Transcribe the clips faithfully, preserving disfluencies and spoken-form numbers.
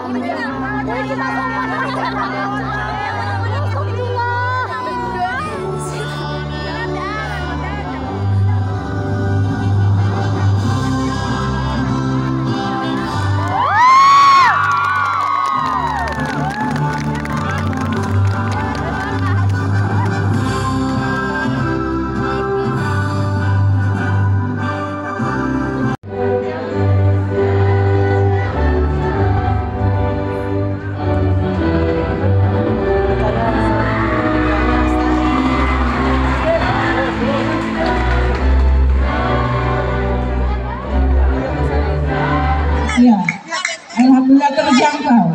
Iya, alhamdulillah terjangkau.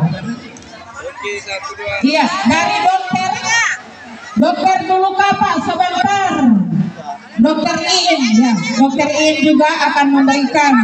Iya, dari dokternya, dokter dulu Pak sebentar. Dokter Iin, ya, dokter Iin juga akan memberikan.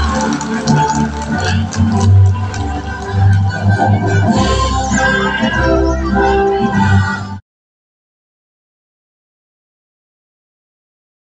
Thank you.